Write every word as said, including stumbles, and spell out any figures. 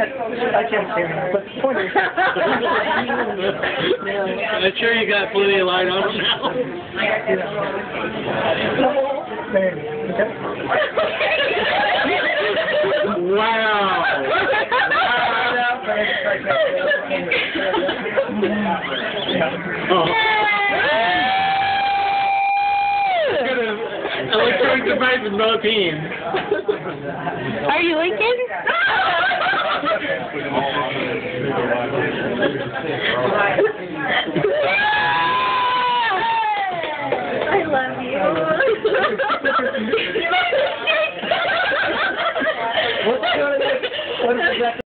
can't, I can't see him, but the point is... I'm sure you got plenty of light on them now. Maybe, okay? Wow! Oh. Electronic device with both teams. Are you Lincoln? I love you. What's going on? What is that?